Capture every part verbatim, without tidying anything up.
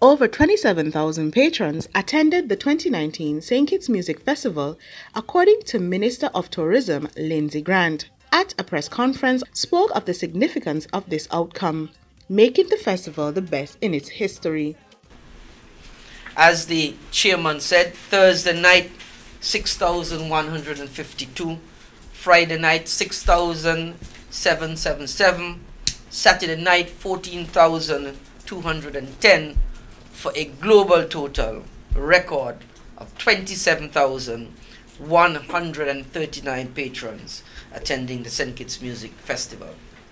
Over twenty-seven thousand patrons attended the twenty nineteen Saint Kitts Music Festival, according to Minister of Tourism Lindsay Grant. At a press conference, spoke of the significance of this outcome, making the festival the best in its history. As the chairman said, Thursday night, six thousand one hundred fifty-two, Friday night, six thousand seven hundred seventy-seven, Saturday night, fourteen thousand two hundred ten, for a global total record of twenty-seven thousand one hundred thirty-nine patrons attending the Saint Kitts Music Festival.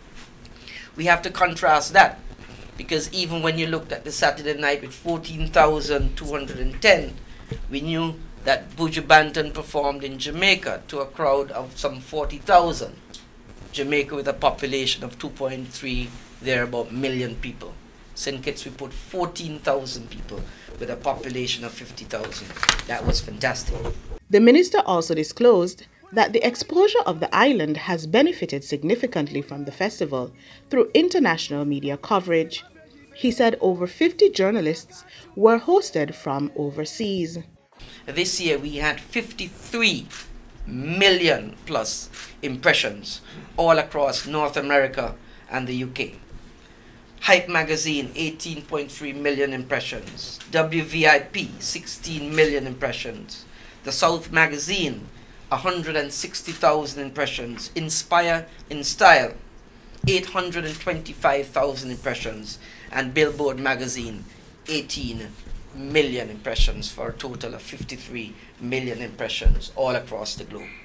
We have to contrast that, because even when you looked at the Saturday night with fourteen thousand two hundred ten, we knew that Buju Banton performed in Jamaica to a crowd of some forty thousand. Jamaica with a population of two point three, there about million people. Saint Kitts, we put fourteen thousand people with a population of fifty thousand. That was fantastic. The minister also disclosed that the exposure of the island has benefited significantly from the festival through international media coverage. He said over fifty journalists were hosted from overseas. This year we had fifty-three million plus impressions all across North America and the U K. Hype magazine, eighteen point three million impressions. W V I P, sixteen million impressions. The South magazine, one hundred sixty thousand impressions. Inspire in Style, eight hundred twenty-five thousand impressions. And Billboard magazine, eighteen million impressions, for a total of fifty-three million impressions all across the globe.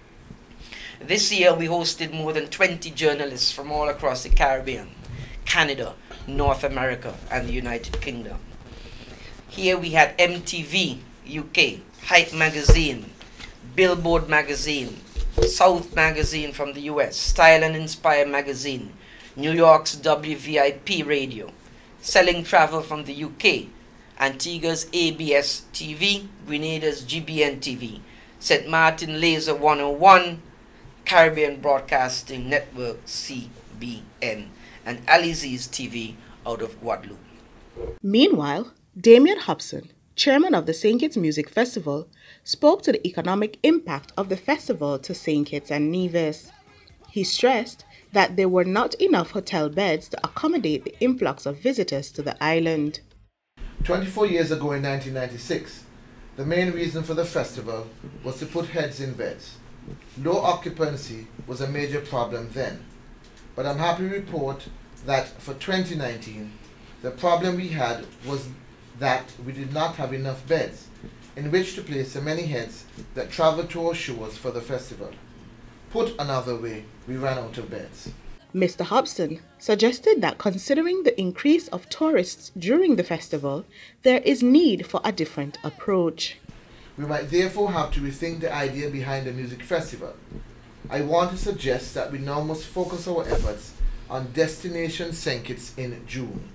This year we hosted more than twenty journalists from all across the Caribbean, Canada, North America, and the United Kingdom. Here we had M T V U K, Hype magazine, Billboard magazine, South magazine from the U S, Style and Inspire magazine, New York's W V I P radio, Selling Travel from the U K, Antigua's A B S T V, Grenada's G B N T V, Saint Martin Laser one oh one, Caribbean Broadcasting Network C B N, and Alizé's T V out of Guadeloupe. Meanwhile, Damian Hobson, chairman of the Saint Kitts Music Festival, spoke to the economic impact of the festival to Saint Kitts and Nevis. He stressed that there were not enough hotel beds to accommodate the influx of visitors to the island. twenty-four years ago in nineteen ninety-six, the main reason for the festival was to put heads in beds. Low occupancy was a major problem then, but I'm happy to report that for twenty nineteen, the problem we had was that we did not have enough beds in which to place the many heads that traveled to our shores for the festival. Put another way, we ran out of beds. Mister Hobson suggested that considering the increase of tourists during the festival, there is need for a different approach. We might therefore have to rethink the idea behind the music festival. I want to suggest that we now must focus our efforts on Destination Saint Kitts in June.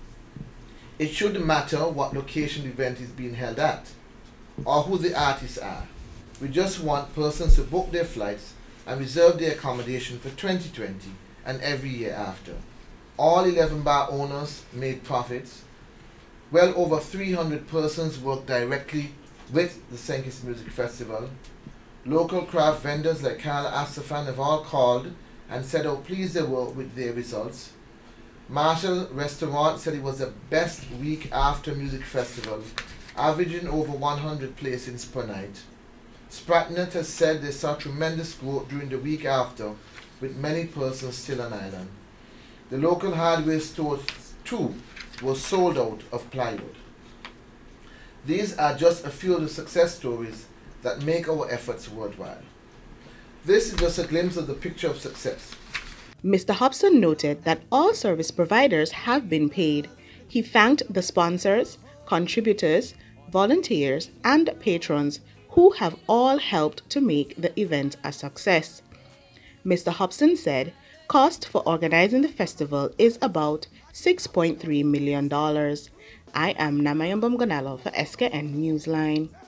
It shouldn't matter what location the event is being held at or who the artists are. We just want persons to book their flights and reserve their accommodation for twenty twenty and every year after. All eleven bar owners made profits. Well over three hundred persons worked directly with the Saint Kitts Music Festival. Local craft vendors like Carla Astafan have all called and said how pleased they were with their results. Marshall Restaurant said it was the best week after music festival, averaging over one hundred placings per night. Spratnet has said they saw tremendous growth during the week after, with many persons still on island. The local hardware stores too was sold out of plywood. These are just a few of the success stories that make our efforts worthwhile. This is just a glimpse of the picture of success. Mister Hobson noted that all service providers have been paid. He thanked the sponsors, contributors, volunteers, and patrons who have all helped to make the event a success. Mister Hobson said cost for organizing the festival is about six point three million dollars. I am Namayambam Gonalo for S K N Newsline.